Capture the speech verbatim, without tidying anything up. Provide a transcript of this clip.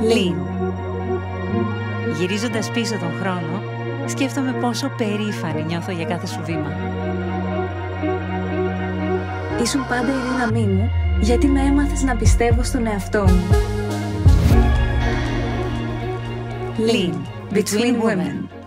Λιν. Γυρίζοντας πίσω τον χρόνο, σκέφτομαι πόσο περήφανη νιώθω για κάθε σου βήμα. Ήσουν πάντα η δύναμή μου, γιατί με έμαθες να πιστεύω στον εαυτό μου. Λιν. Between Women.